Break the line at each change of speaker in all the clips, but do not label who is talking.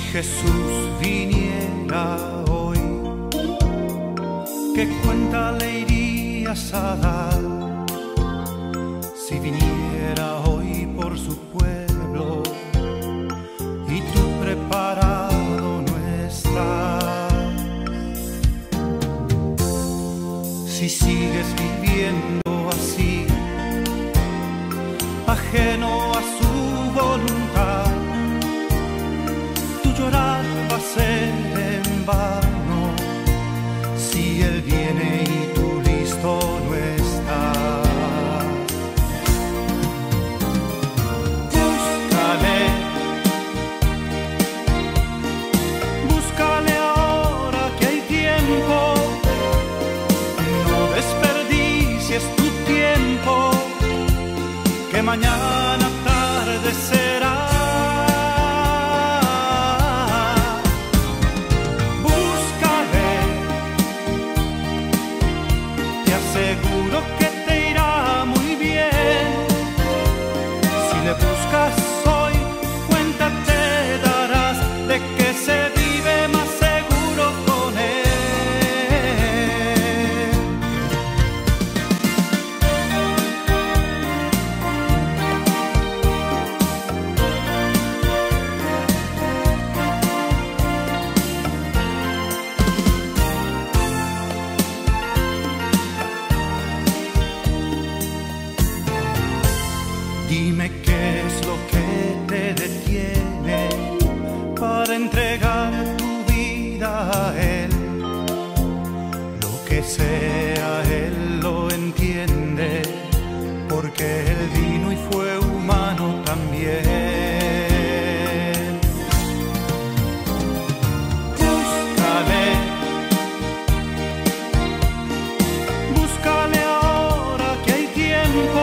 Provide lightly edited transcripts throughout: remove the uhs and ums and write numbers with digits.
Jesús viniera hoy, ¿qué cuenta le irías a dar? Si viniera hoy por su pueblo y tú preparado no estás. Si sigues viviendo así, ajeno a su voluntad, tu llorar va a ser en vano. Si Él viene y tú listo no estás. Búscale, búscale ahora que hay tiempo. No desperdicies tu tiempo, que mañana tarde será. Búscale, te aseguro que te irá muy bien. Si le buscas hoy, cuenta te darás de que se vive más seguro con Él. Dime qué es lo que te detiene para entregar tu vida a Él. Lo que sea Él lo entiende, porque Él vino y fue humano también. Búscale, búscale ahora que hay tiempo.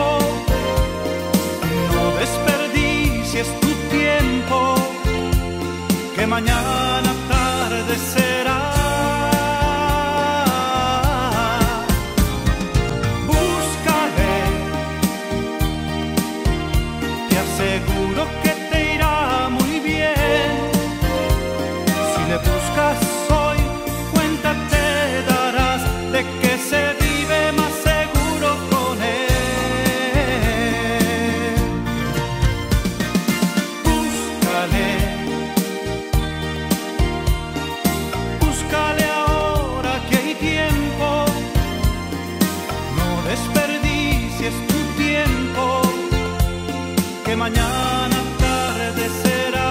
No desperdicies tu tiempo, que mañana tarde será. Búscale, te aseguro que te irá muy bien. Si le buscas hoy, cuenta te darás de que se vive más seguro con Él. Búscale, búscale ahora que hay tiempo. No desperdicies tu tiempo, que mañana tarde será.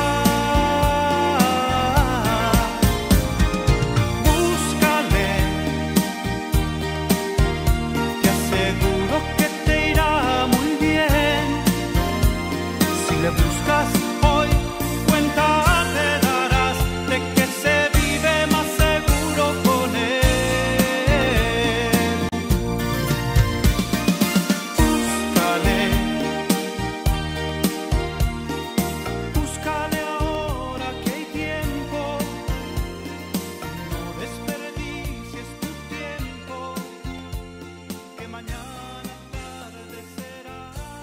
Búscale, te aseguro que te irá muy bien. Si le buscas hoy, cuenta te darás de que se vive más seguro con Él. Búscale, búscale ahora que hay tiempo. No desperdicies tu tiempo, que mañana tarde será.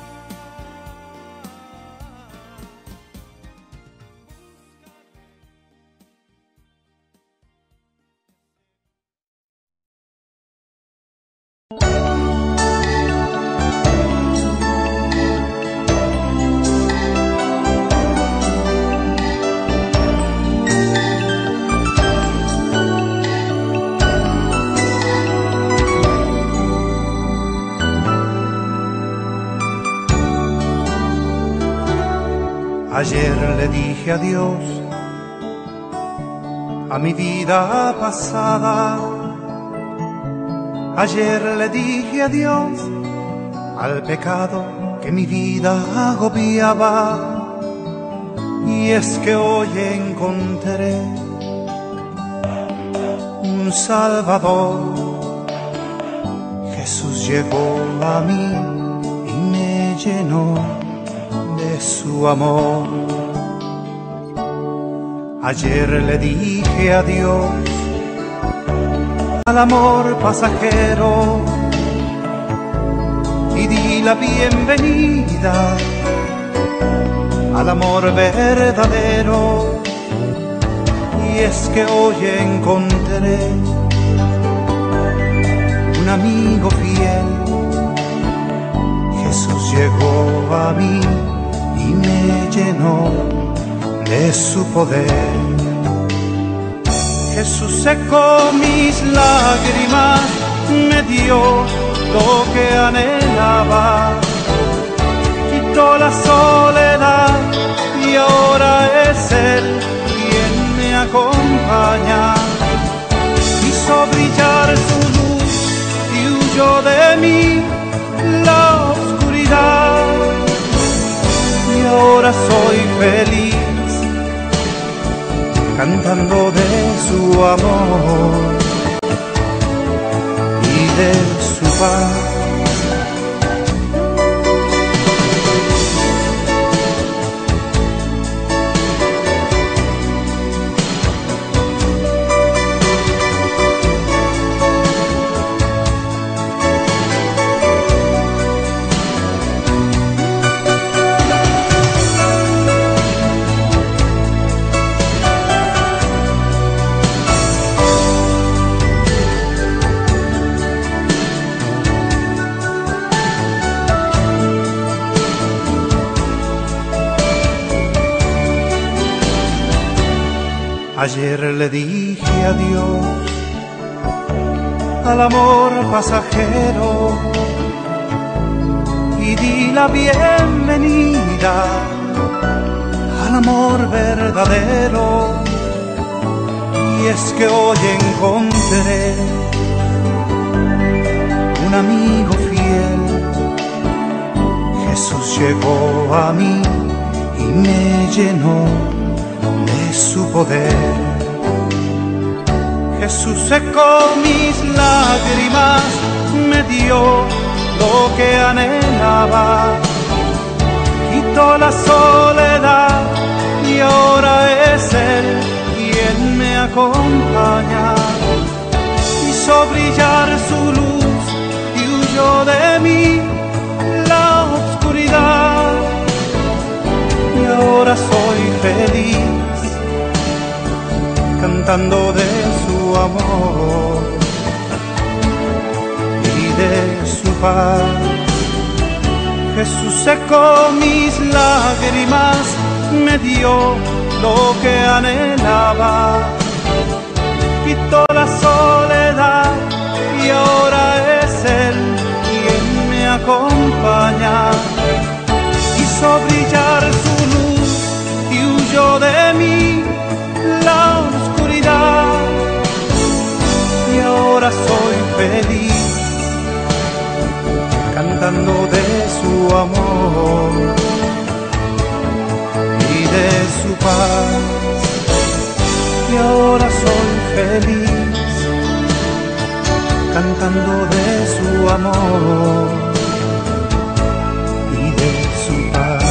Ayer le dije adiós a mi vida pasada. Ayer le dije adiós al pecado que mi vida agobiaba. Y es que hoy encontré un Salvador. Jesús llegó a mí y me llenó de su amor. Ayer le dije adiós al amor pasajero y di la bienvenida al amor verdadero Y es que hoy encontré un amigo fiel. Jesús llegó a mí y me llenó de su poder. Jesús secó mis lágrimas, me dio lo que anhelaba, quitó la soledad y ahora es Él quien me acompaña. Hizo brillar su luz y huyó de mí la oscuridad, y ahora soy feliz cantando de su amor y de su paz. Ayer le dije adiós al amor pasajero y di la bienvenida al amor verdadero. Y es que hoy encontré un amigo fiel. Jesús llegó a mí y me llenó de su poder. Jesús secó mis lágrimas, me dio lo que anhelaba, quitó la soledad y ahora es Él quien me acompaña. Hizo brillar su luz y huyó de mí la oscuridad, y ahora soy feliz cantando de su amor y de su paz. Jesús secó mis lágrimas, me dio lo que anhelaba, quitó la soledad y ahora es Él quien me acompaña. Hizo brillar su luz y huyó de mí la oscuridad, y ahora soy feliz cantando de su amor y de su paz. Y ahora soy feliz cantando de su amor y de su paz.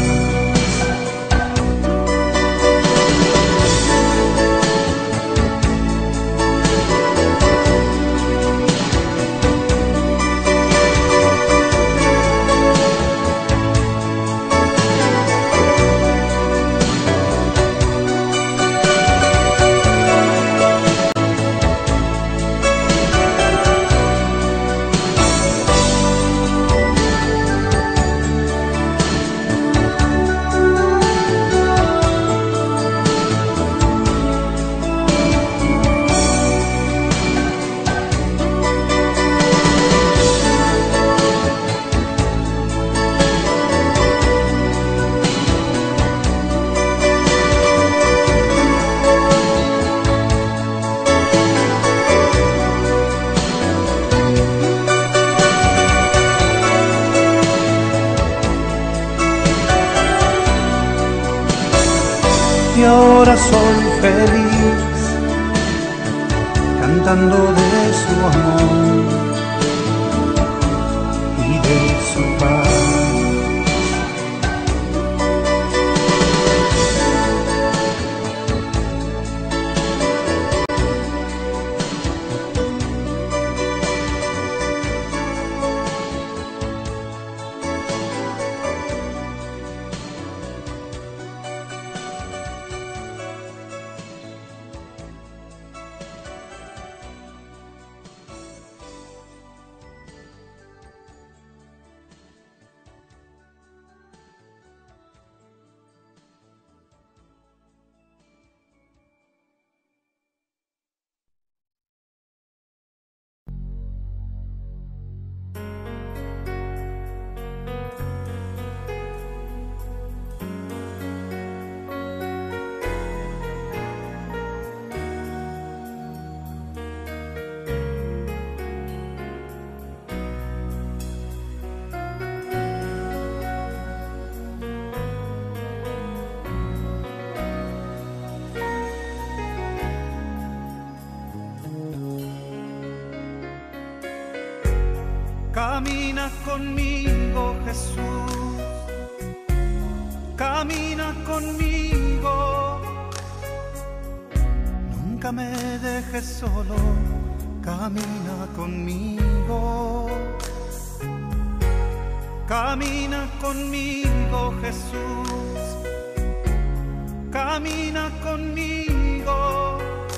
Y ahora soy feliz cantando de su amor y de su paz. Camina conmigo, Jesús, camina conmigo, nunca me dejes solo, camina conmigo, camina conmigo, Jesús, camina conmigo,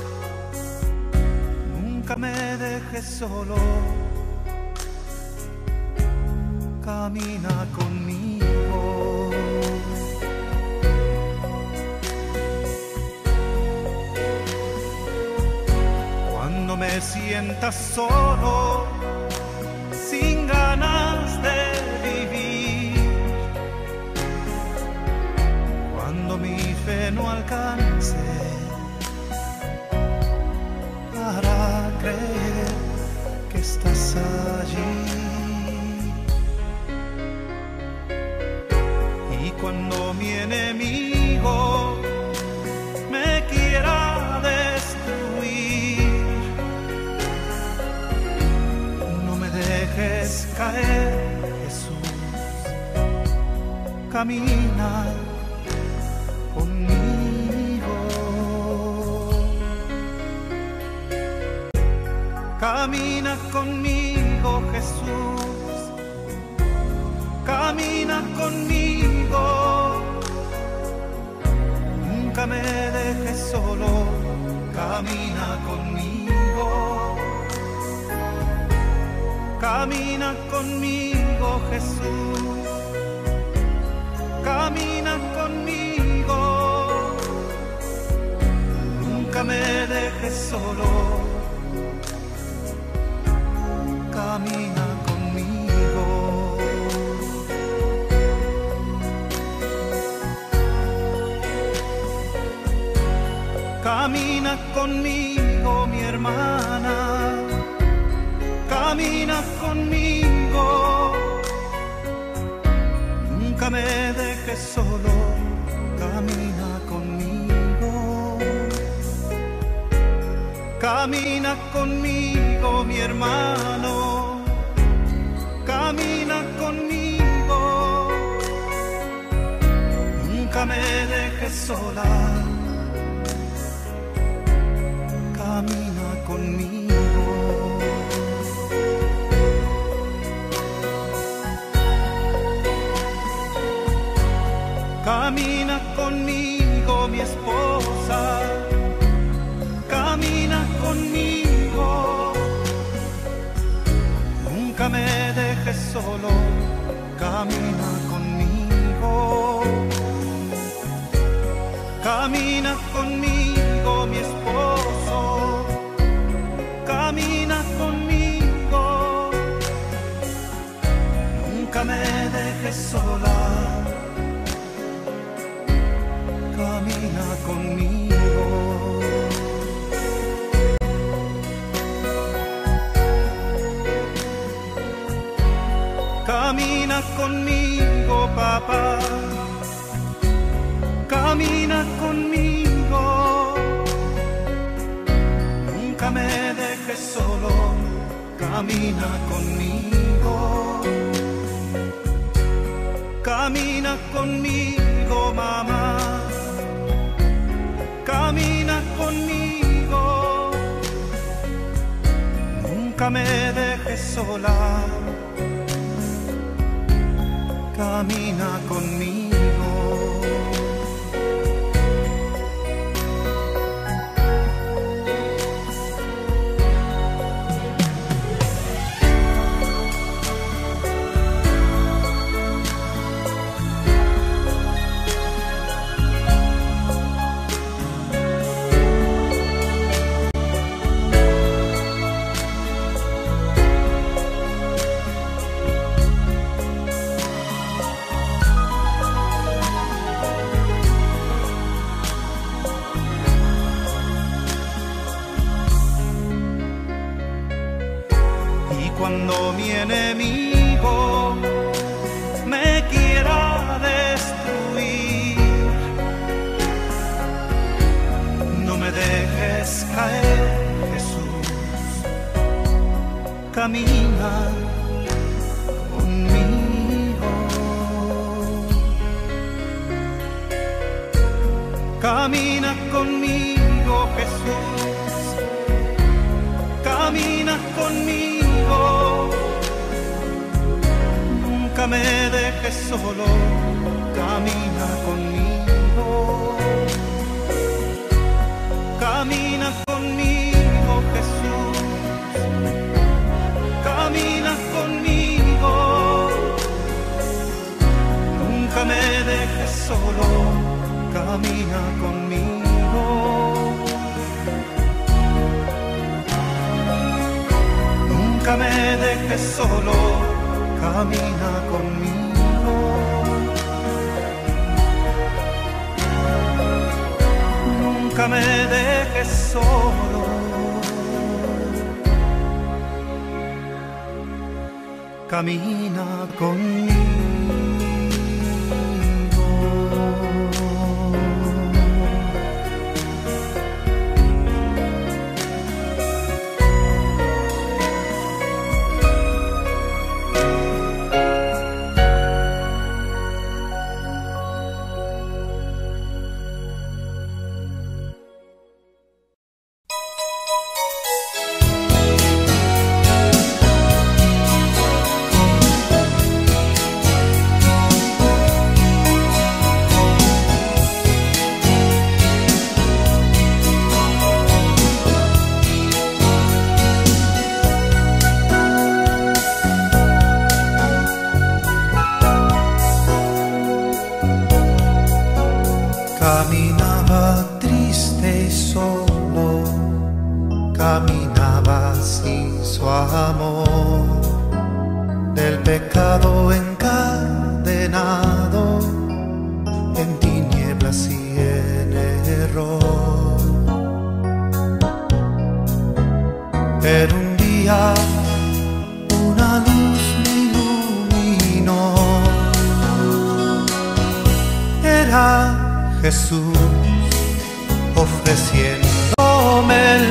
nunca me dejes solo, camina conmigo. Cuando me sientas solo, sin ganas de vivir, cuando mi fe no alcance para creer que estás allí, cuando mi enemigo me quiera destruir, no me dejes caer, Jesús, camina conmigo, camina conmigo, Jesús, camina conmigo, nunca me dejes solo, camina conmigo, camina conmigo, Jesús, camina conmigo, nunca me dejes solo, camina conmigo. Camina conmigo, mi hermana, camina conmigo, nunca me dejes solo, camina conmigo, camina conmigo, mi hermano, camina conmigo, nunca me dejes sola, camina conmigo. Camina conmigo, mi esposa, camina conmigo, nunca me dejes solo, camina conmigo, camina conmigo, mi esposo, camina conmigo, nunca me dejes sola, camina conmigo. Camina conmigo, papá, camina conmigo, nunca me dejes solo, camina conmigo, camina conmigo, mamá, camina conmigo, nunca me dejes sola, camina conmigo. Cuando mi enemigo me quiera destruir, no me dejes caer, Jesús, camina camina conmigo, Jesús, camina conmigo, nunca me dejes solo, camina conmigo, camina conmigo, Jesús, camina conmigo, nunca me dejes solo, camina conmigo, nunca me dejes solo, camina conmigo, nunca me dejes solo, camina conmigo. Caminaba triste y solo, caminaba sin su amor, del pecado encadenado, en tinieblas y en error. Pero un día una luz me iluminó, era Jesús ofreciéndome el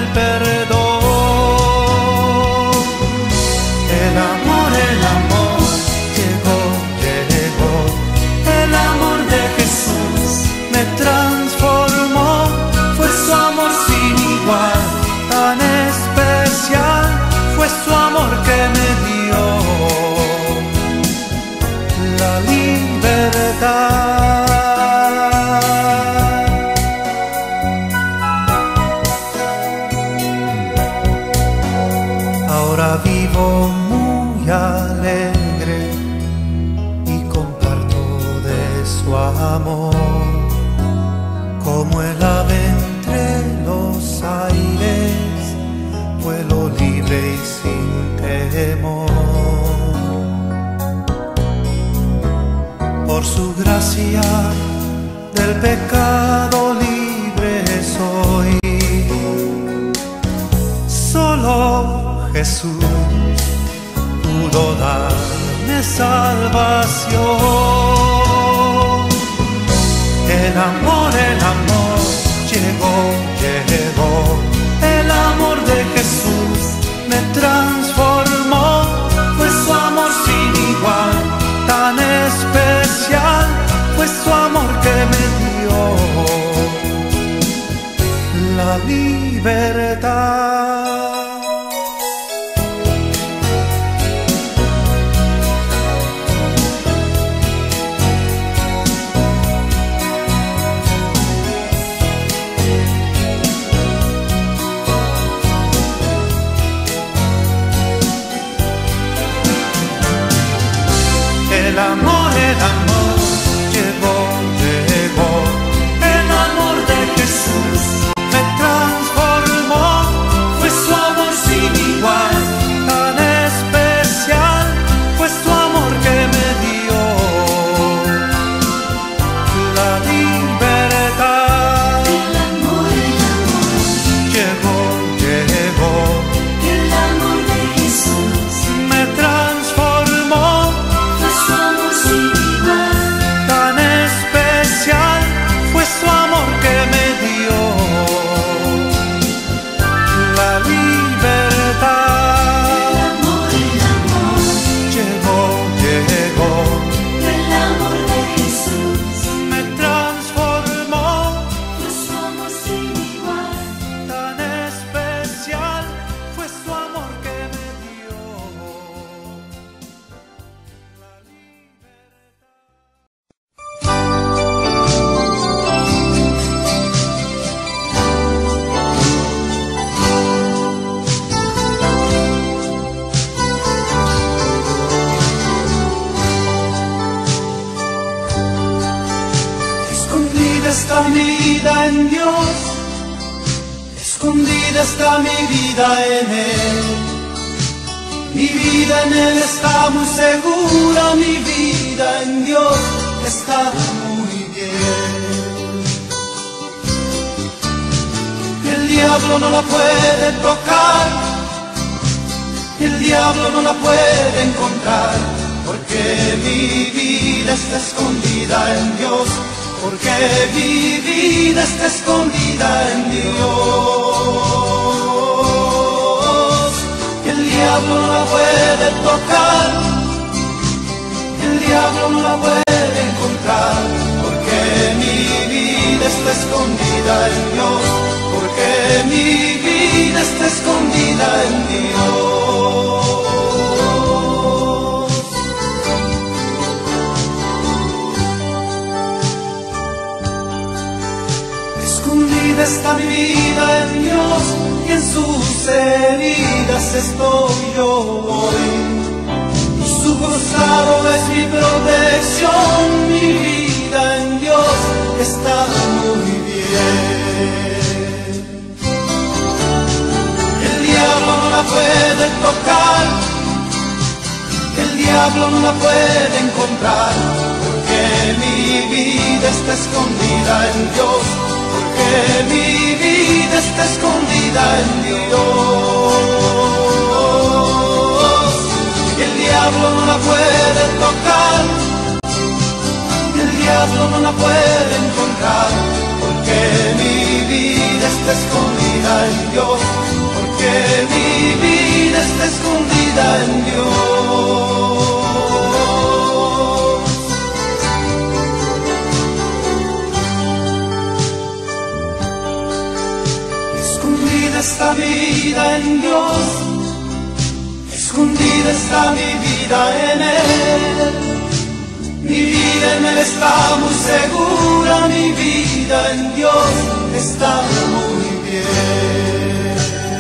perdón. El amor llegó, llegó. El amor de Jesús me transformó. Fue su amor sin igual, tan especial. Fue su amor que me dio la libertad. Ahora vivo muy alegre y comparto de su amor, como el ave entre los aires, vuelo libre y sin temor. Por su gracia del pecado libre soy, solo Jesús pudo darme salvación. El amor llegó, llegó. El amor de Jesús me transformó. Fue su amor sin igual, tan especial. Fue su amor que me dio la libertad. El amor llegó, llegó. El amor de Jesús me transformó. Fue su amor sin igual, tan especial. Fue su amor que me dio la libertad.
El amor
llegó, llegó.
el amor de Jesús
Me transformó.
fue su amor sin igual.
está mi vida en Dios, escondida está mi vida en Él. Mi vida en Él está muy segura, mi vida en Dios está muy bien. El diablo no la puede tocar, el diablo no la puede encontrar, porque mi vida está escondida en Dios, porque mi vida está escondida en Dios. El diablo no la puede tocar, el diablo no la puede encontrar, porque mi vida está escondida en Dios, porque mi vida está escondida en Dios. Escondida está mi vida en Dios, y en sus heridas estoy yo hoy. Y su costado es mi protección, mi vida en Dios está muy bien. El diablo no la puede tocar, el diablo no la puede encontrar, porque mi vida está escondida en Dios, porque mi vida está escondida en Dios. El diablo no la puede tocar, el diablo no la puede encontrar, porque mi vida está escondida en Dios, porque mi vida está escondida en Dios. Escondida está mi vida en Dios, escondida está mi vida en Él. Mi vida en Él está muy segura, mi vida en Dios está muy bien.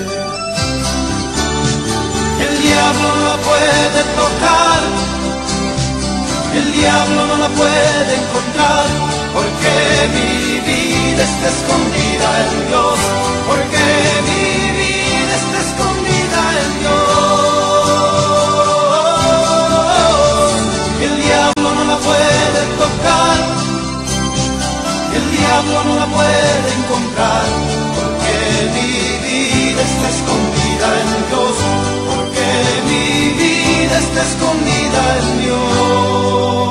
El diablo no la puede tocar, el diablo no la puede encontrar, porque mi vida está escondida en Dios, porque mi vida está escondida en Dios. El diablo no la puede tocar, el diablo no la puede encontrar, porque mi vida está escondida en Dios, porque mi vida está escondida en Dios.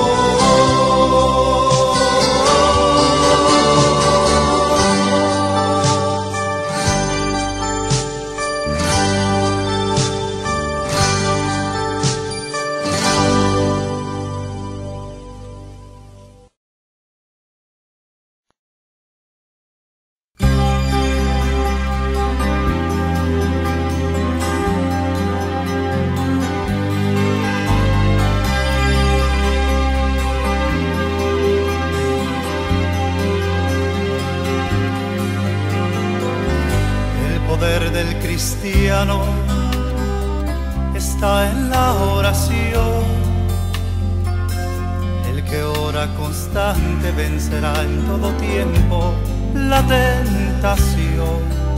Cristiano está en la oración. El que ora constante vencerá en todo tiempo la tentación.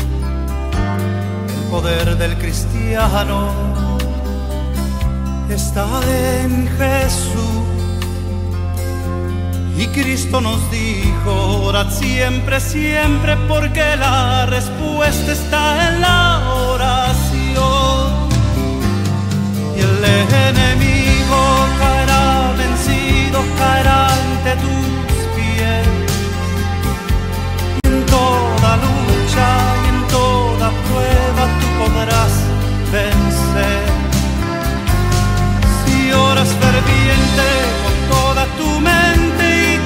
El poder del cristiano está en Jesús. Y Cristo nos dijo, orad siempre, siempre, porque la respuesta está en la oración. Y el enemigo caerá vencido, caerá ante tus pies. Y en toda lucha y en toda prueba tú podrás vencer. Si oras ferviente con toda tu mente,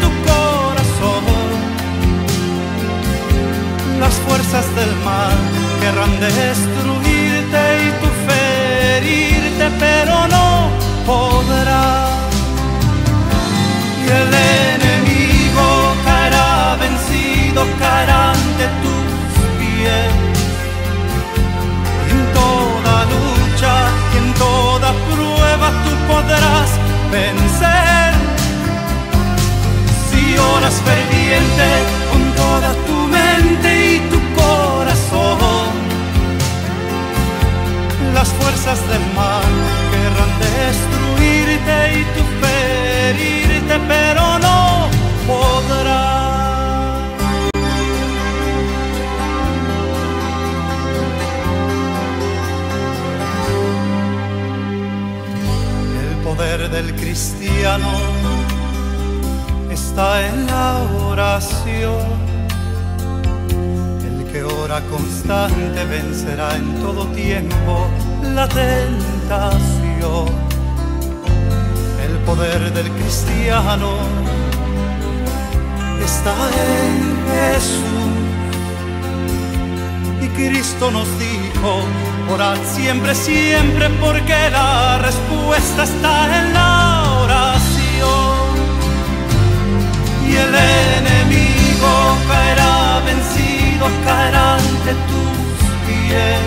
las fuerzas del mal querrán destruirte y tú ferirte, pero no podrás. Y el enemigo caerá vencido, caerá ante tus pies. En toda lucha y en toda prueba tú podrás vencer. Si oras ferviente fuerzas del mal querrán destruirte y tú ferirte, pero no podrás. El poder del cristiano está en la oración. El que ora constante vencerá en todo tiempo la tentación. El poder del cristiano está en Jesús. Y Cristo nos dijo: orad siempre, siempre, porque la respuesta está en la oración. Y el enemigo caerá vencido, caerá ante tus pies.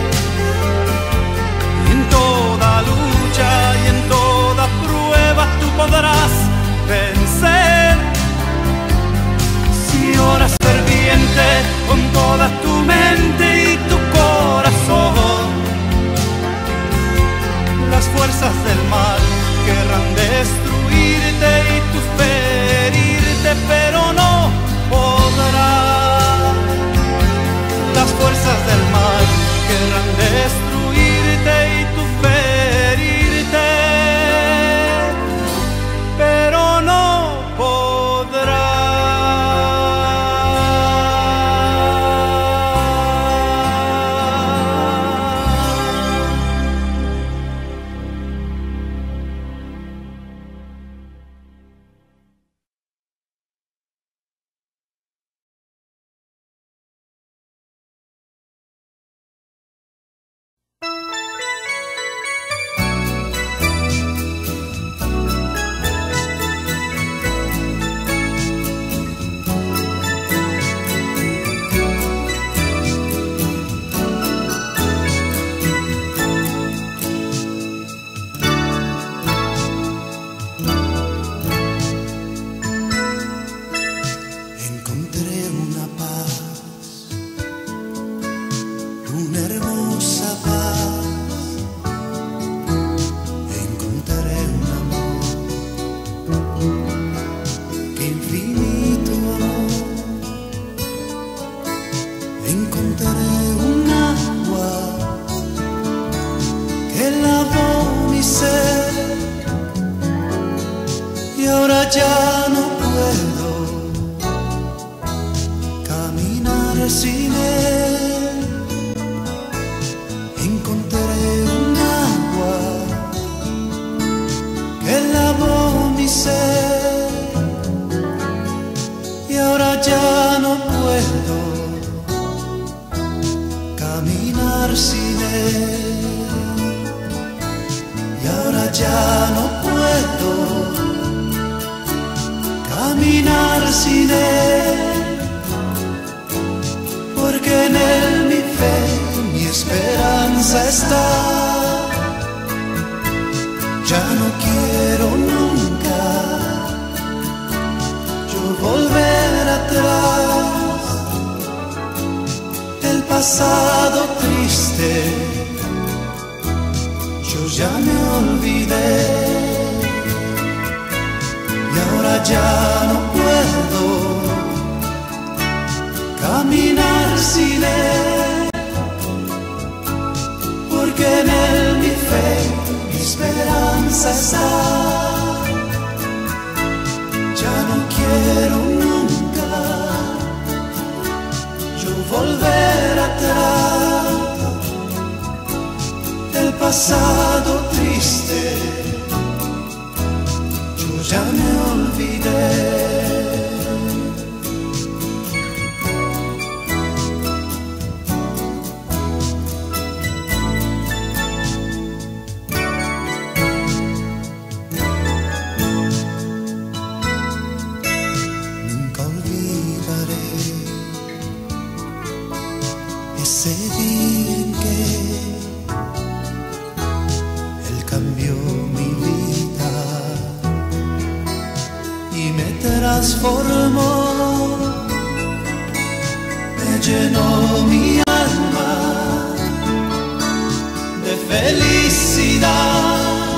Y en toda lucha y en toda prueba tú podrás vencer. Si oras ferviente con toda tu mente y tu corazón, las fuerzas del mal querrán destruirte y tú ferirte, pero no podrás. Las fuerzas del mal querrán destruirte y tú ferirte, pero no podrás. Ya no puedo caminar sin él. Encontré un agua que lavó mi ser y ahora ya no puedo caminar sin él. Y ahora ya no puedo caminar sin él, porque en él mi fe y mi esperanza está. Ya no quiero nunca yo volver atrás. El pasado triste yo ya me olvidé. Y ahora ya no puedo caminar sin él, porque en él mi fe, mi esperanza está. Ya no quiero nunca yo volver atrás. El pasado triste ya me olvidé. Nunca olvidaré ese día en que Él cambió mi vida y me transformó, me llenó mi alma de felicidad.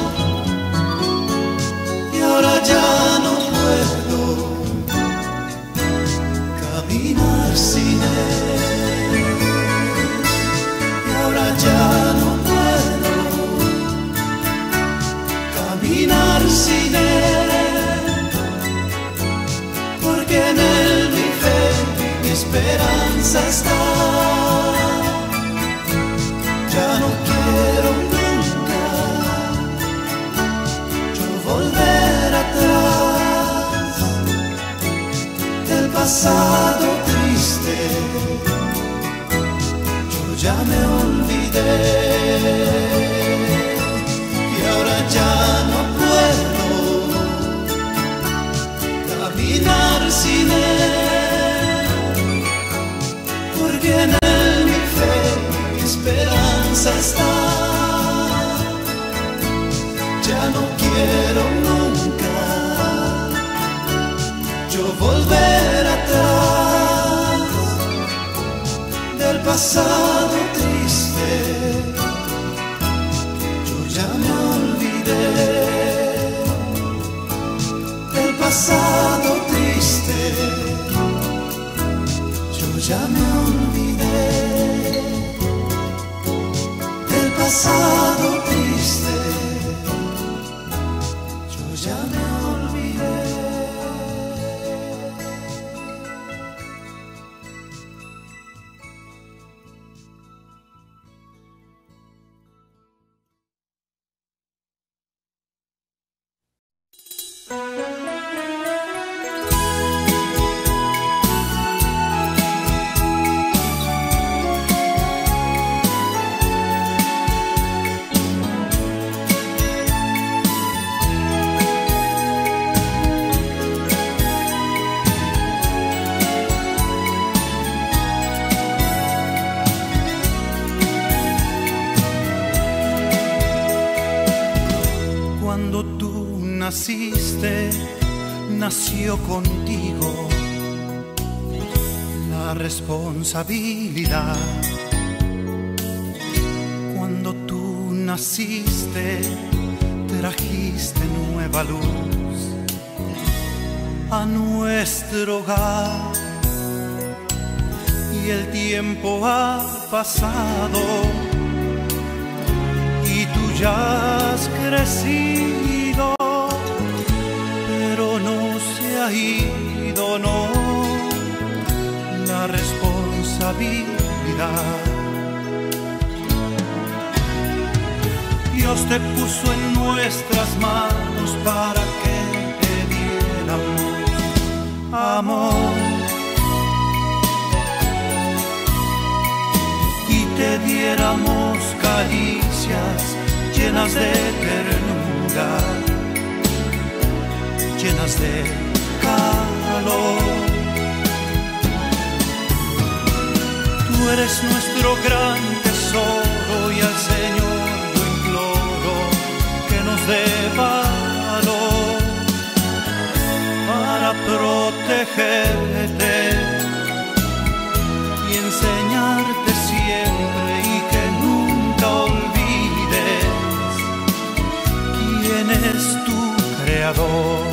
Y ahora ya no puedo caminar sin él. Y ahora ya no puedo caminar sin él, porque en él mi fe, mi esperanza está. Ya no quiero nunca yo volver atrás del pasado triste. Yo ya me olvidé y ahora ya no puedo caminar sin él, porque en él mi fe, mi esperanza está. Ya no quiero nunca yo volver atrás del pasado triste. Yo ya me olvidé del pasado triste. Yo ya me olvidé del pasado triste. Yo ya me olvidé. Cuando tú naciste, nació contigo la responsabilidad. Cuando tú naciste, trajiste nueva luz a nuestro hogar. Y el tiempo ha pasado y tú ya has crecido, pero no se ha ido, no, la responsabilidad. Dios te puso en nuestras manos para que te diéramos amor y te diéramos caricias llenas de ternura, llenas de calor. Tú eres nuestro gran tesoro y al Señor yo imploro que nos dé valor para protegerte y enseñarte siempre, y que nunca olvides quién es tu creador.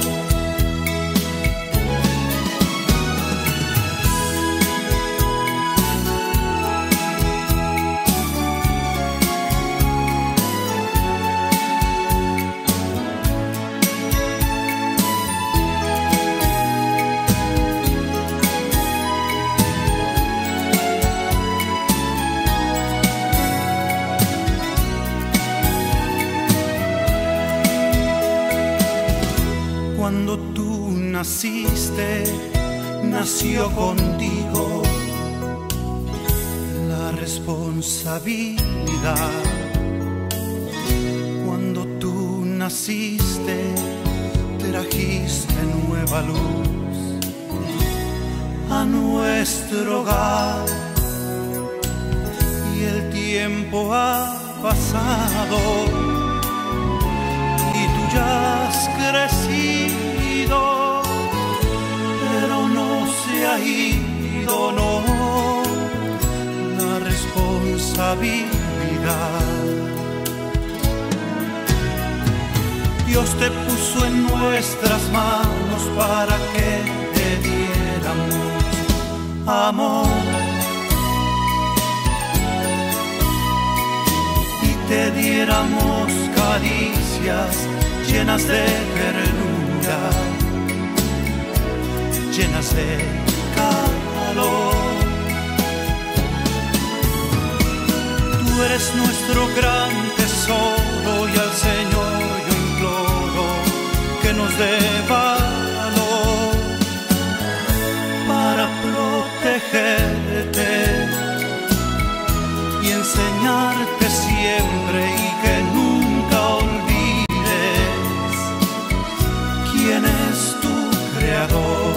Cuando tú naciste, nació contigo la responsabilidad. Cuando tú naciste, trajiste nueva luz a nuestro hogar. Y el tiempo ha pasado y tú ya has crecido, pero no se ha ido, no, la responsabilidad. te puso en nuestras manos para que te diéramos amor y te diéramos caricias llenas de ternura, llenas de calor. Tú eres nuestro gran tesoro y al Señor yo imploro que nos dé valor para protegerte y enseñarte siempre y que nunca olvides quién es tu Creador.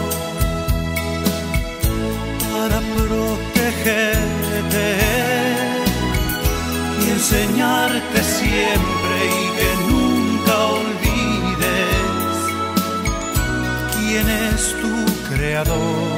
Para protegerte y enseñarte siempre y que nunca olvides quién es tu Creador.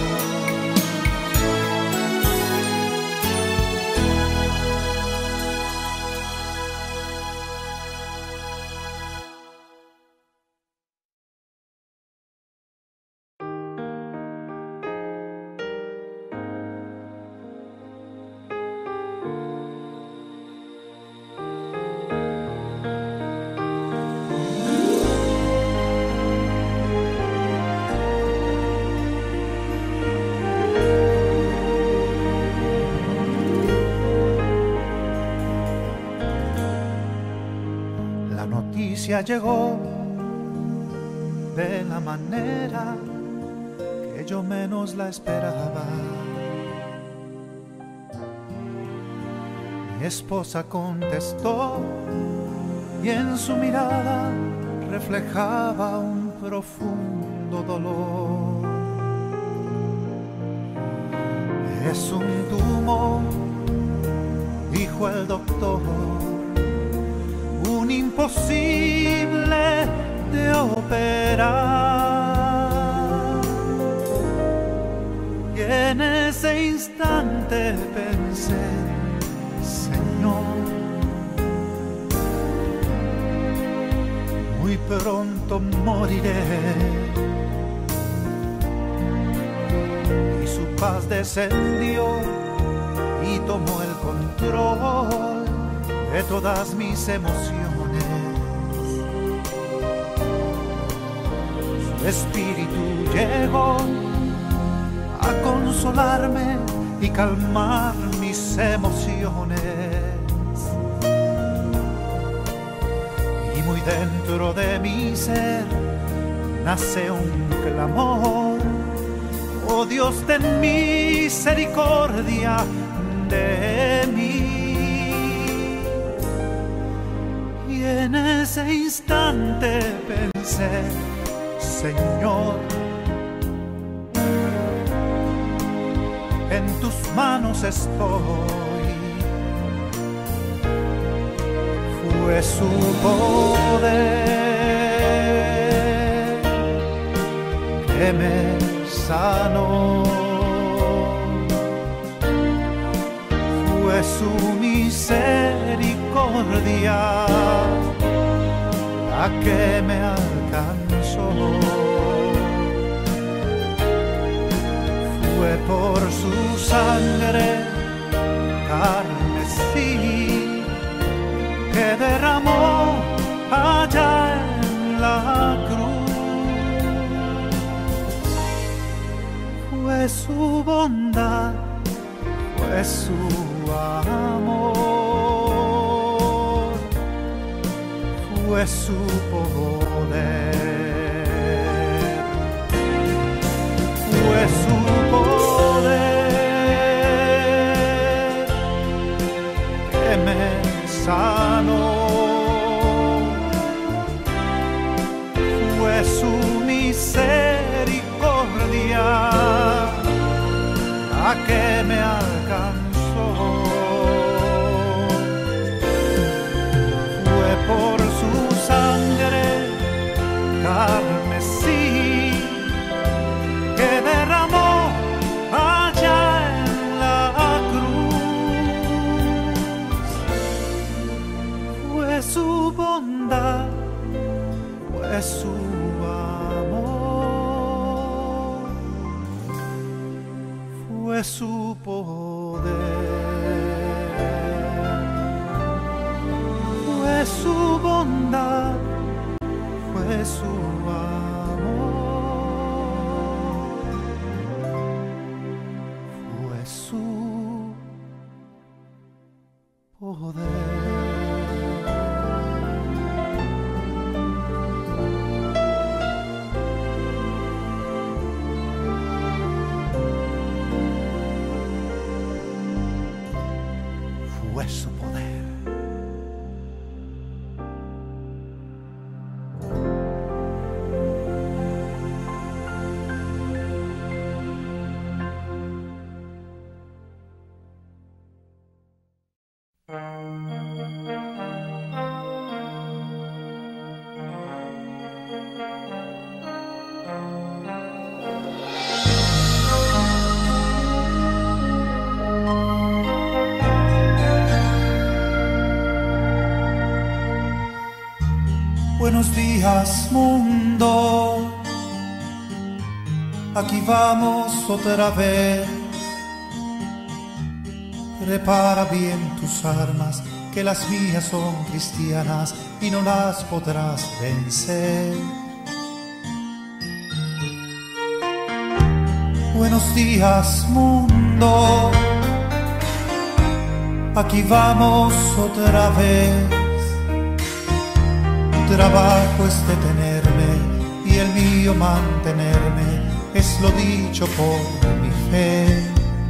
Llegó de la manera que yo menos la esperaba. Mi esposa contestó y en su mirada reflejaba un profundo dolor. Es un tumor, dijo el doctor, un imposible de operar. Y en ese instante pensé, Señor, muy pronto moriré. Y su paz descendió y tomó el control de todas mis emociones. Su espíritu llegó a consolarme y calmar mis emociones. Y muy dentro de mi ser nace un clamor: oh Dios, ten misericordia de mí. Y en ese instante pensé, Señor, en tus manos estoy. Fue su poder que me sanó. Fue su misericordia la que me alcanzó. Fue por su sangre carmesí que derramó allá en la cruz. Fue su bondad, fue su amor, fue su poder, fue su poder que me sanó, fue su misericordia la que me alcanzó. Fue por su sangre carmesí que derramó allá en la cruz. Fue su bondad, fue su poder, fue su bondad, fue su amor, fue su poder. Fue su poder. Buenos días, mundo. Aquí vamos otra vez. Prepara bien tus armas, que las mías son cristianas y no las podrás vencer. Buenos días, mundo. Aquí vamos otra vez. Trabajo es detenerme y el mío mantenerme, es lo dicho por mi fe.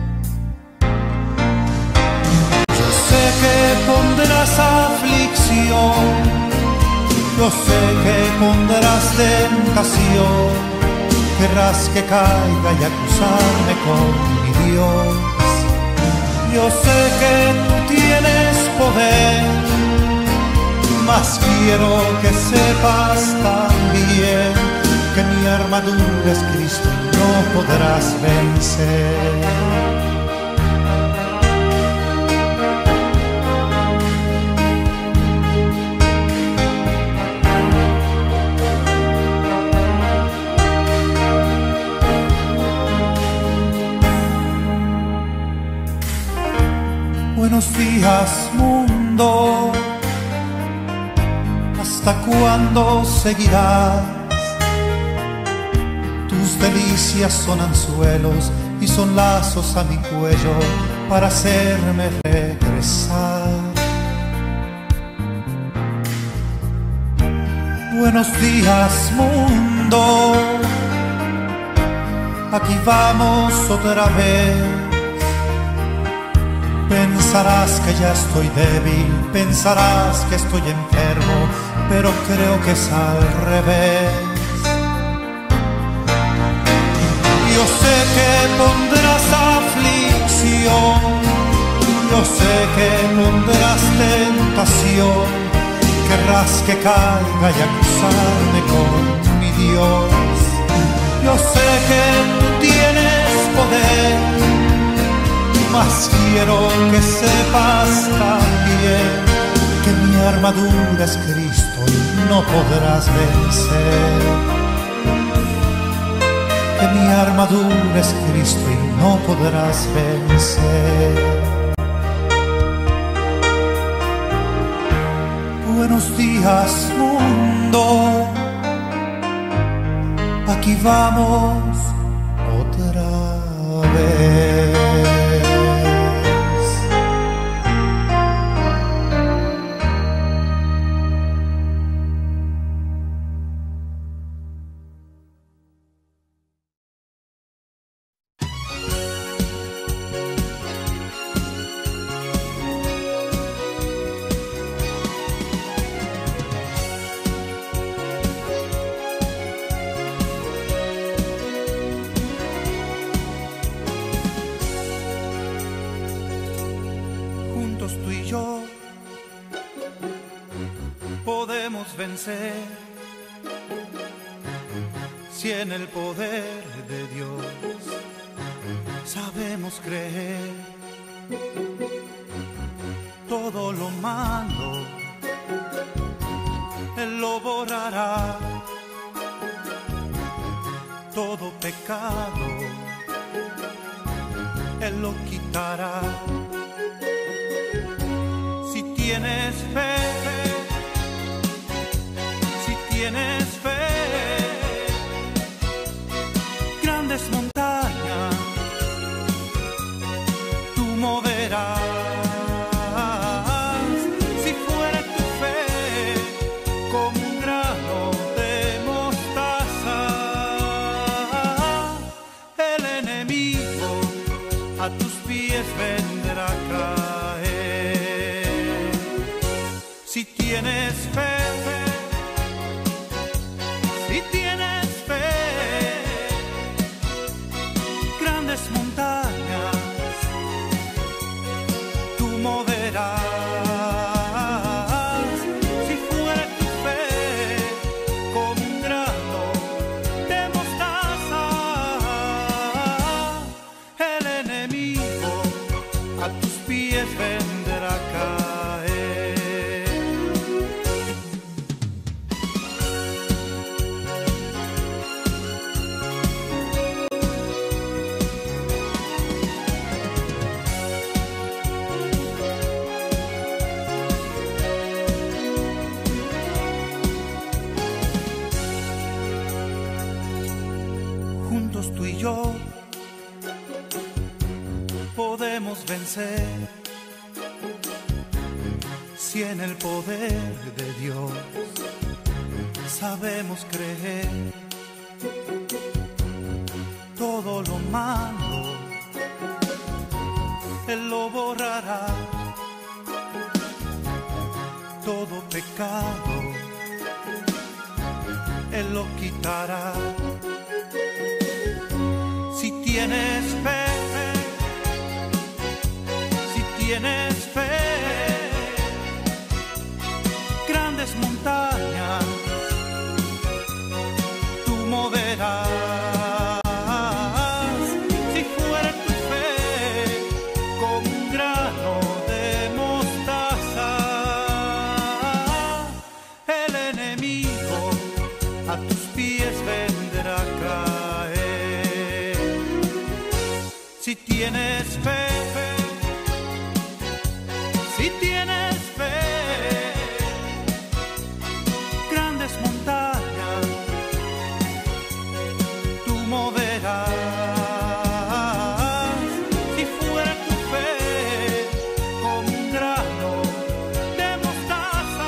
Yo sé que pondrás aflicción, yo sé que pondrás tentación, querrás que caiga y acusarme con mi Dios. Yo sé que tú tienes poder, mas quiero que sepas también que mi armadura es Cristo y no podrás vencer. Buenos días, mundo. ¿Hasta cuándo seguirás? Tus delicias son anzuelos y son lazos a mi cuello para hacerme regresar. Buenos días, mundo. Aquí vamos otra vez. Pensarás que ya estoy débil, pensarás que estoy enfermo, pero creo que es al revés. Yo sé que pondrás aflicción, yo sé que pondrás tentación, querrás que caiga y acusarme con mi Dios. Yo sé que tú tienes poder, mas quiero que sepas también que mi armadura es Cristo y no podrás vencer. Que mi armadura es Cristo y no podrás vencer. Buenos días, mundo. Aquí vamos otra vez. Tú y yo podemos vencer si en el poder de Dios sabemos creer. Todo lo malo Él lo borrará, todo pecado Él lo quitará. Si tienes fe, si tienes fe, grandes montañas tú moverás. Si fuera tu fe como un grano de mostaza, el enemigo a tus pies vendrá a caer. Si tienes fe, si tienes fe, grandes montañas tú moverás. Si fuera tu fe como un grano de mostaza, el enemigo a tus pies vendrá a caer. Juntos tú y yo podemos vencer, si en el poder de Dios sabemos creer. Todo lo malo Él lo borrará, todo pecado Él lo quitará. Si tienes fe, si tienes fe, grandes montañas tú moverás. Si fuera tu fe como un grano de mostaza, el enemigo a tus pies vendrá a caer. Si tienes fe, si tienes fe, grandes montañas tú moverás. Si fuera tu fe como un grano de mostaza,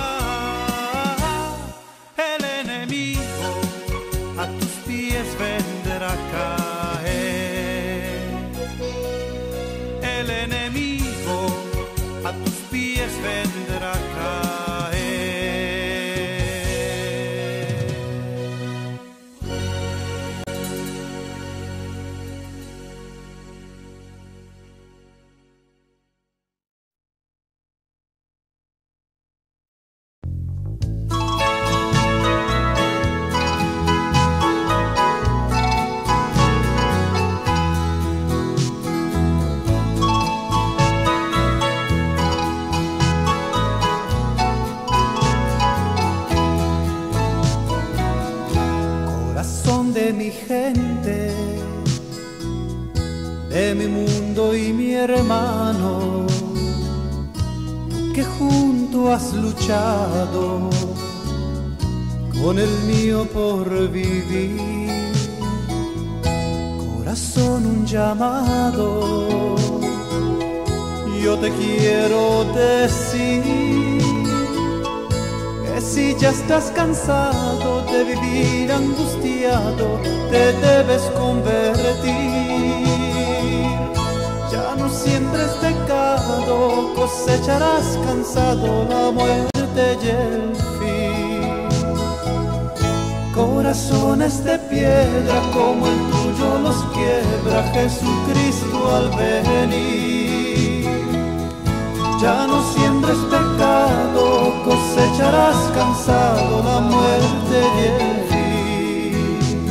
el enemigo a tus pies vendrá a caer. El enemigo a tus pies vendrá a caer. De mi gente, de mi mundo y mi hermano, tú que junto has luchado con el mío por vivir. Corazón, un llamado yo te quiero decir, que si ya estás cansado de vivir angustiado, te debes convertir. Ya no siembres pecado, cosecharás cansado la muerte y el fin. Corazones de piedra como el tuyo los quiebra Jesucristo al venir. Ya no siembres pecado, cosecharás cansado la muerte y el fin.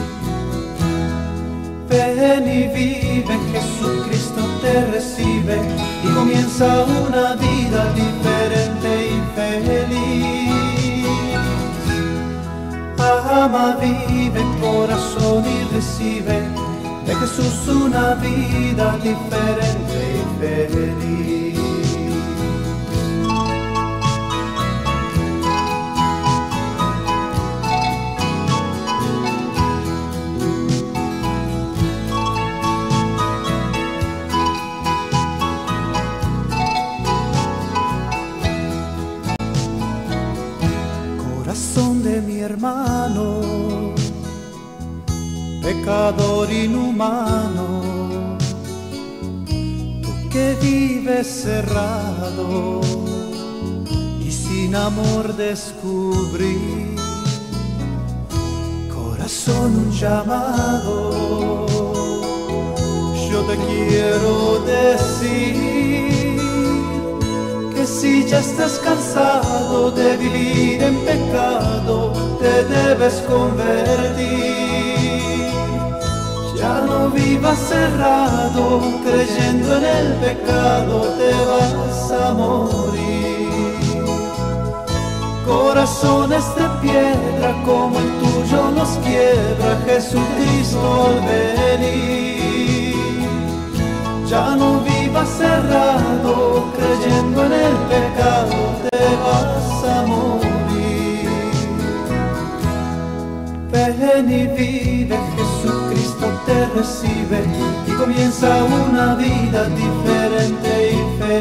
Ven y vive, Jesucristo te recibe y comienza una vida diferente y feliz. Ama, vive, corazón, y recibe de Jesús una vida diferente y feliz. Corazón de mi hermano, pecador inhumano, tú que vives cerrado y sin amor descubrí, corazón un llamado, yo te quiero decir que si ya estás cansado de vivir en pecado, te debes convertir. Ya no vivas cerrado, creyendo en el pecado, te vas a morir. Corazones de piedra como el tuyo los quiebra Jesucristo al venir. Ya no vivas cerrado, creyendo en el pecado, te vas a morir. Ven y vive, Jesucristo te recibe y comienza una vida diferente y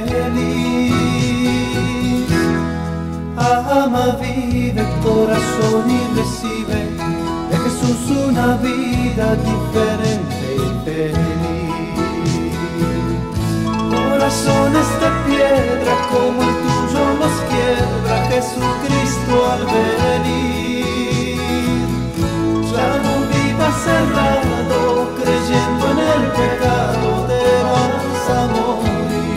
feliz. Ama, vive, corazón y recibe de Jesús una vida diferente y feliz. Corazones de piedra como el tuyo los quiebra Jesucristo al venir. Ya no vivas cerrado, creyendo en el pecado, te vas a morir.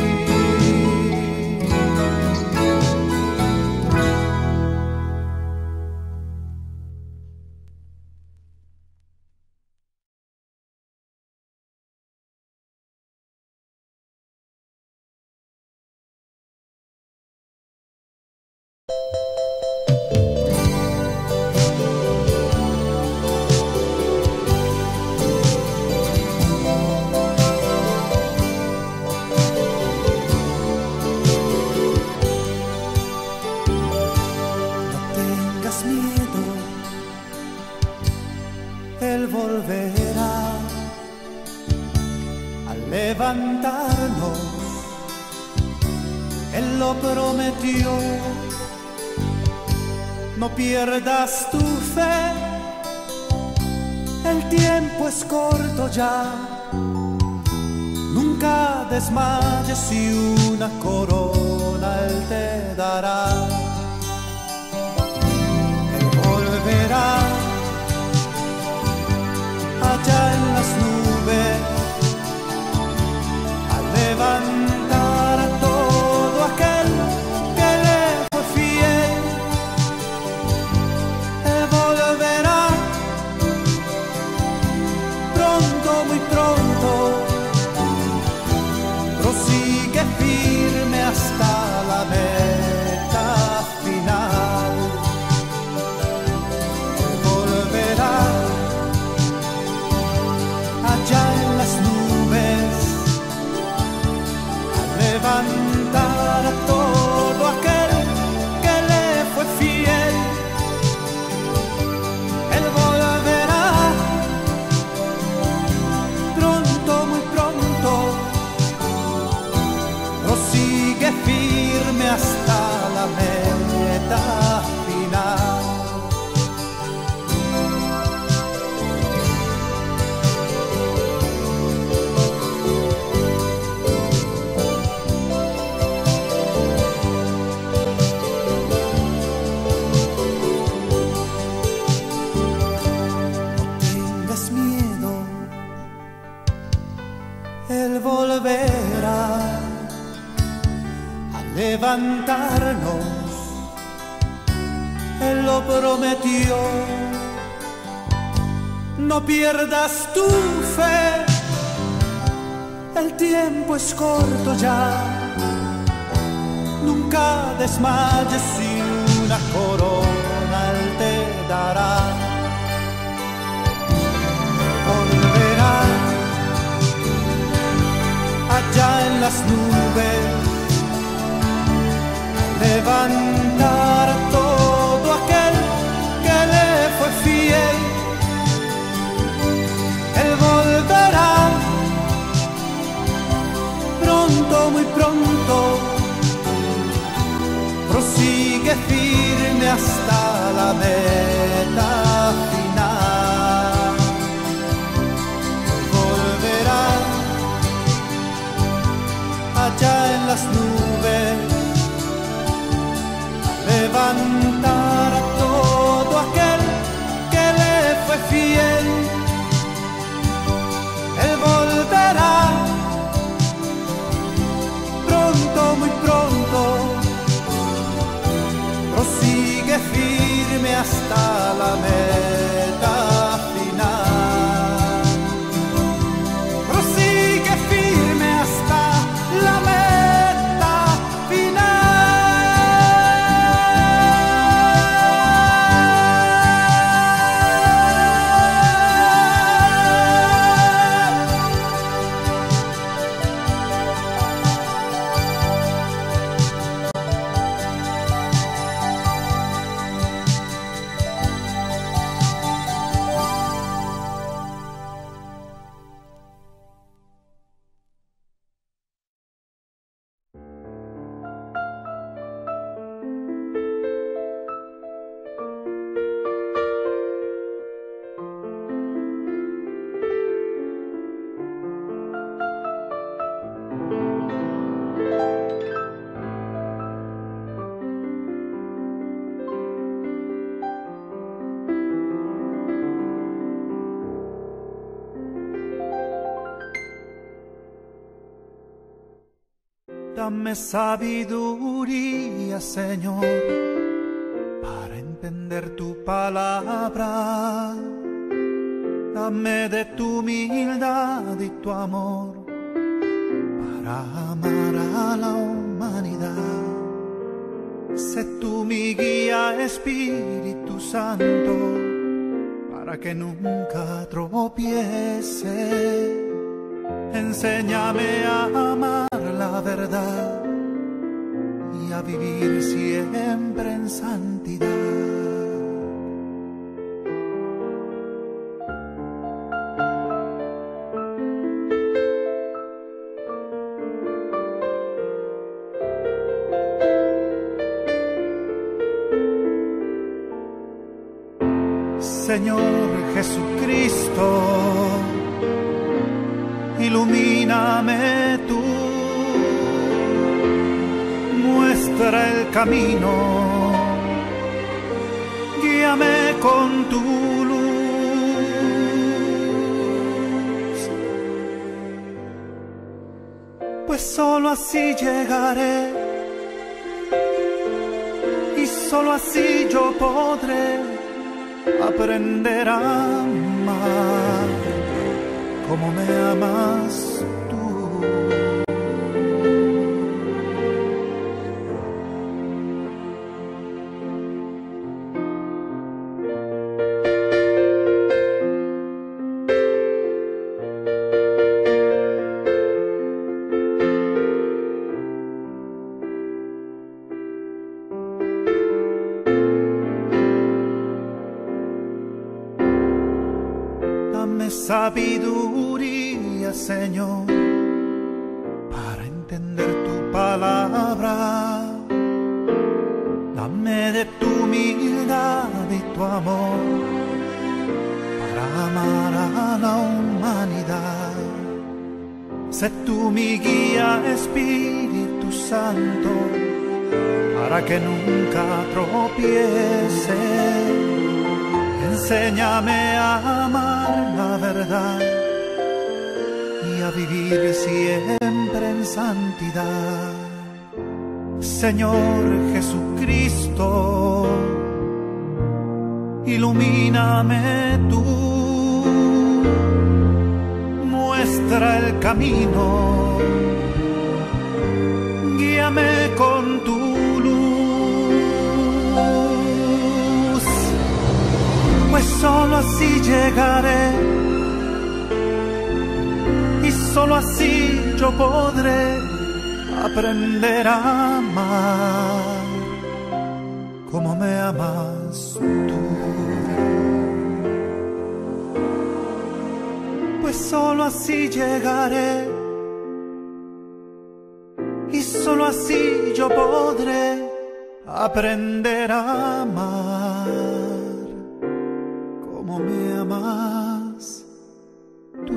Él volverá a levantarnos, Él lo prometió. No pierdas tu fe, el tiempo es corto ya. Nunca desmayes y una corona Él te dará. Él volverá allá en las nubes a levantar a todo aquel que le fue fiel. Él volverá pronto, muy pronto. Prosigue firme hasta la meta final. Él volverá allá en las nubes a levantar a todo aquel que le fue fiel. Él volverá pronto, muy pronto. Prosigue firme hasta la meta final. Él volverá a levantarnos, Él lo prometió. No pierdas tu fe, el tiempo es corto ya. Nunca desmayes y una corona Él te dará. Volverá las nubes, levantar a todo aquel que le fue fiel. Él volverá pronto, muy pronto, prosigue firme hasta la meta final. Volverá allá en las nubes, levantar a todo aquel que le fue fiel. Él volverá pronto, muy pronto, prosigue firme hasta la meta final. Prosigue firme hasta la meta Dame sabiduría, Señor, para entender tu palabra. Dame de tu humildad y tu amor para amar a la humanidad. Sé tú mi guía, Espíritu Santo, para que nunca tropiece. Enséñame a amar la verdad y a vivir siempre en santidad. Señor Jesucristo, ilumíname tú, muestra el camino, guíame con tu luz, pues solo así llegaré y solo así yo podré aprender a amar como me amas tú. Dame sabiduría, Señor, para entender tu palabra. Dame de tu humildad y tu amor para amar a la humanidad. Sé tú mi guía, Espíritu Santo, para que nunca tropiece. Enséñame a amar la verdad y a vivir siempre en santidad. Señor Jesucristo, ilumíname tú, muestra el camino, guíame con tu luz, pues solo así llegaré y solo así yo podré aprender a amar como me amas tú. Pues solo así llegaré y solo así yo podré aprender a amar como me amas tú.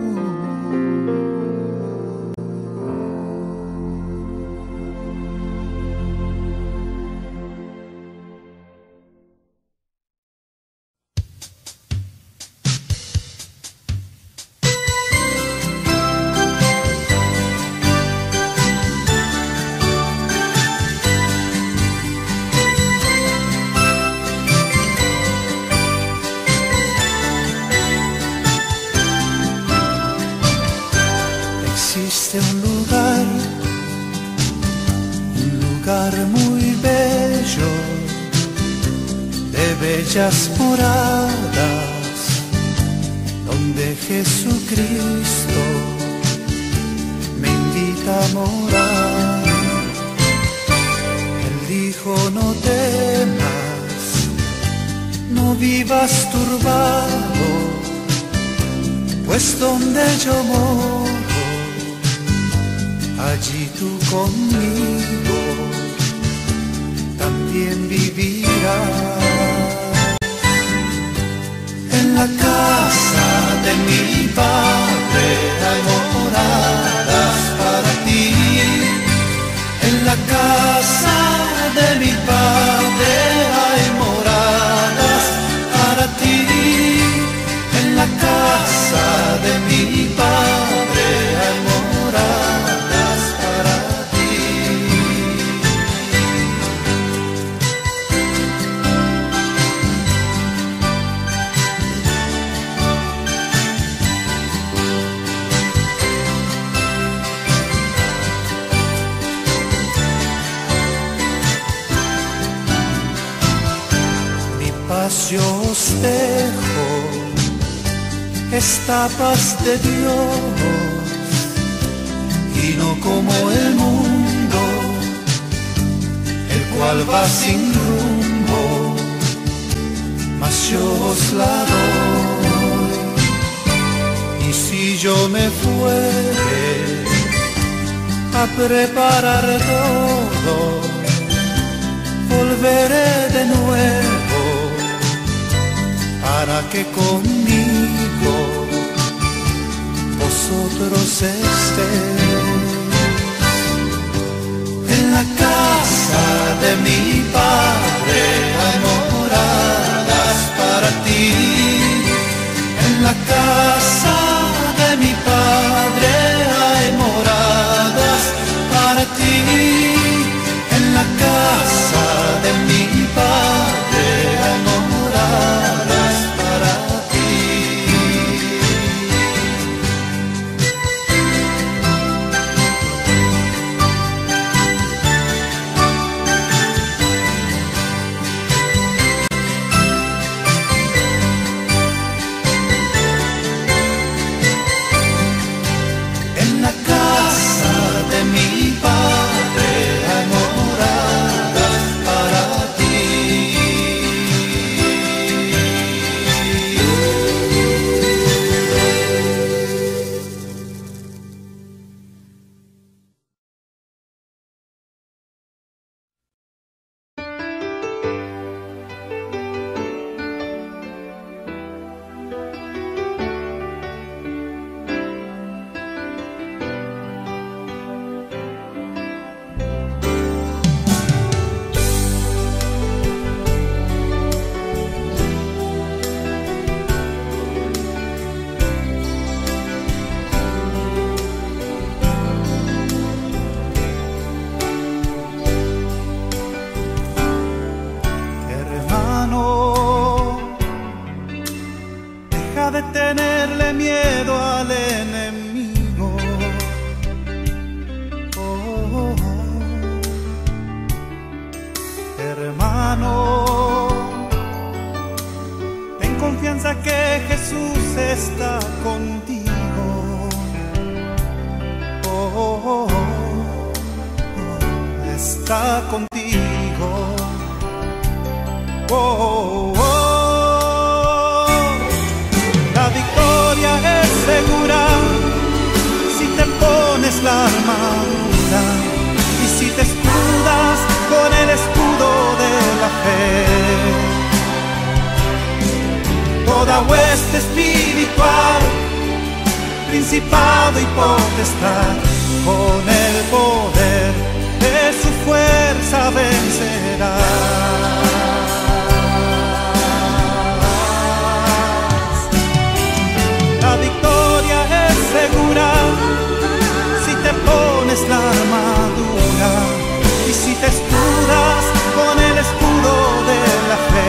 Existe un lugar muy bello, de bellas moradas, donde Jesucristo me invita a morar. Él dijo: no temas, no vivas turbado, pues donde yo moro, allí tú conmigo también vivirás. En la casa de mi Padre hay moradas para ti. En la casa de mi Padre hay moradas para ti. En la casa de mi Padre hay moradas para ti. Mi paz yo os dejo, esta paz de Dios, y no como el mundo, el cual va sin rumbo, mas yo os la doy. Y si yo me fuere a preparar todo, volveré de nuevo para que conmigo vosotros estéis. En la casa de mi Padre hay moradas para ti. En la casa de mi Padre hay moradas para ti. En la casa de mi Padre hay moradas para ti. En la casa de mi Padre hay moradas para ti. De tenerle miedo al enemigo. Hermano, ten confianza que Jesús está contigo. está contigo. Oh, oh, oh. La victoria es segura si te pones la armadura y si te escudas con el escudo de la fe. Toda hueste espiritual, principado y potestad, con el poder de su fuerza vencerás. La victoria es segura si te pones la armadura y si te escudas con el escudo de la fe.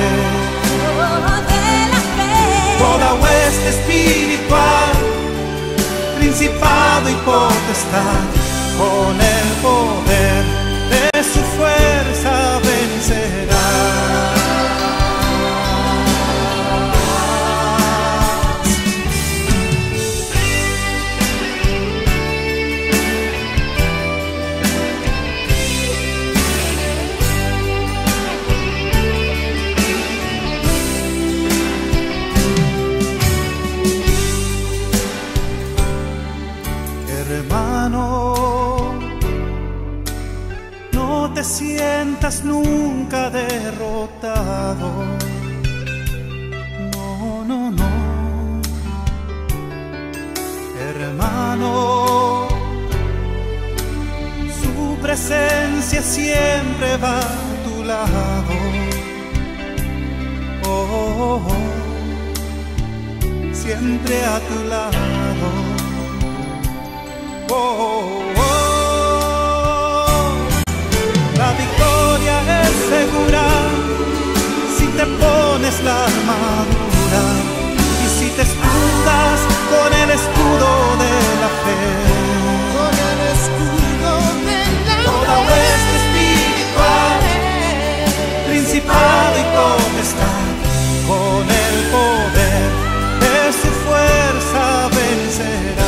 Toda hueste espiritual, principado y potestad, con el poder de su fuerza vencerás. Hermano, no te sientas nunca derrotado. No, no, no. Hermano, su presencia siempre va a tu lado. Oh, oh, oh. Siempre a tu lado. Oh, oh, oh. La victoria es segura si te pones la armadura y si te escudas con el escudo de la fe.
Con el escudo de la
Toda hueste espiritual, principado y potestad, con el poder de su fuerza vencerás.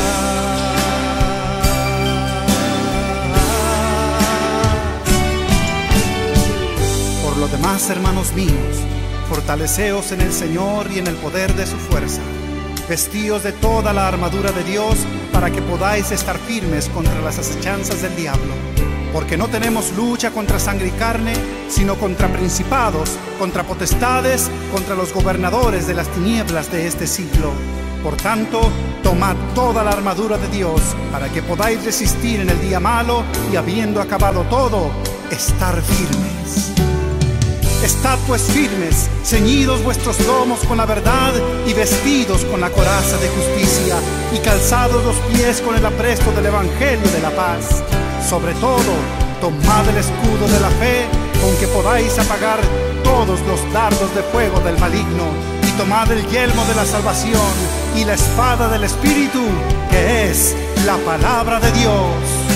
Por lo demás, hermanos míos, fortaleceos en el Señor y en el poder de su fuerza. Vestíos de toda la armadura de Dios para que podáis estar firmes contra las acechanzas del diablo. Porque no tenemos lucha contra sangre y carne, sino contra principados, contra potestades, contra los gobernadores de las tinieblas de este siglo. Por tanto, tomad toda la armadura de Dios para que podáis resistir en el día malo y habiendo acabado todo, estar firmes. Estad pues firmes, ceñidos vuestros lomos con la verdad y vestidos con la coraza de justicia y calzados los pies con el apresto del evangelio de la paz. Sobre todo, tomad el escudo de la fe con que podáis apagar todos los dardos de fuego del maligno y tomad el yelmo de la salvación y la espada del Espíritu, que es la palabra de Dios.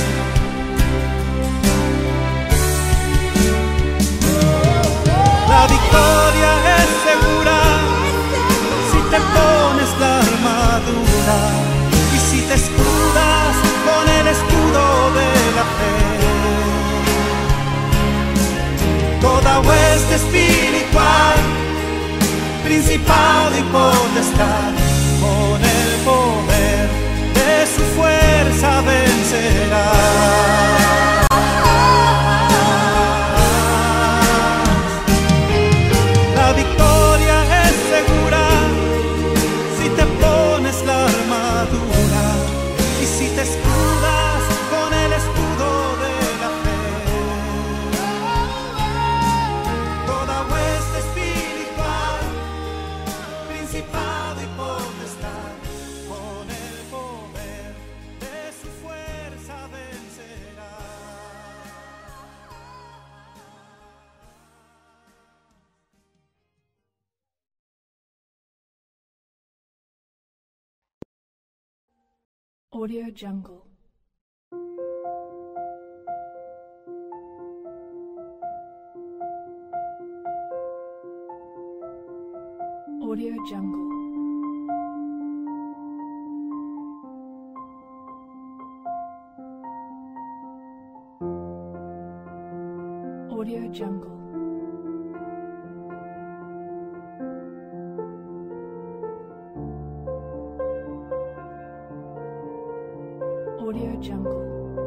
La victoria es segura si te pones la armadura y si te escudas con el escudo de la fe. Toda hueste espiritual, principado y potestad, con el poder de su fuerza vencerá. La victoria es segura si te pones la armadura y si te escudas con el escudo de la fe. Toda hueste espiritual, principado y potestad, con el poder de su fuerza vencerá.
Audio Jungle. Audio Jungle. Audio Jungle. Audio Jungle.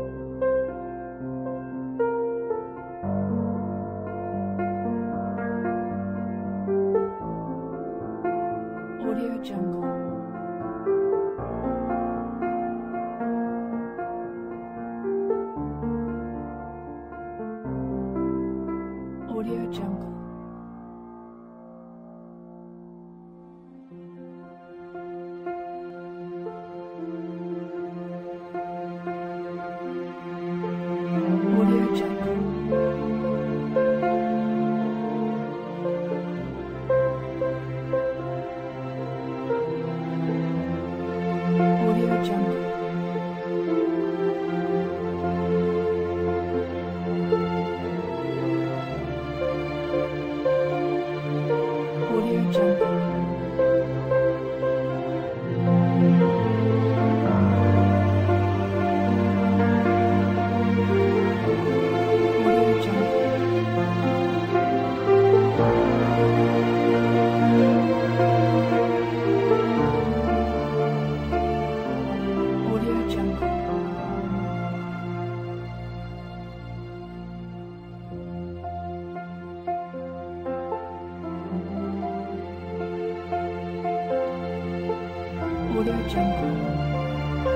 Audio Jungle. Audio Jungle. Audio Jungle. Audio Jungle. Audio Jungle. Audio Jungle. Audio Jungle. Audio Jungle.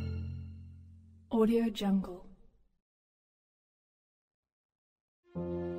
Audio Jungle.